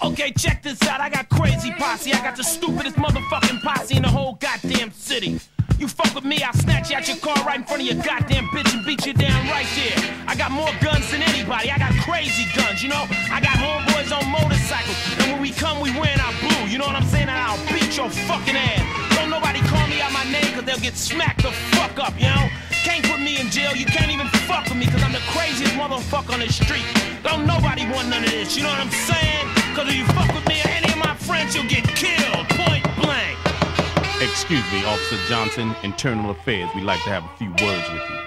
Okay, check this out. I got crazy posse. I got the stupidest motherfucking posse in the whole goddamn city. You fuck with me, I'll snatch you out your car right in front of your goddamn bitch and beat you down right there. I got more guns than anybody. I got crazy guns, you know? I got homeboys on motorcycles. And when we come, we wearing our blue. You know what I'm saying? And I'll beat your fucking ass. Don't nobody call me out my name, cause they'll get smacked the fuck up, you know? Can't put me in jail. You can't even fuck with me, cause I'm the craziest motherfucker on the street. Don't nobody want none of this, you know what I'm saying? Cause if you fuck with me or any of my friends, you'll get killed, point blank. Excuse me, Officer Johnson, Internal Affairs. We'd like to have a few words with you.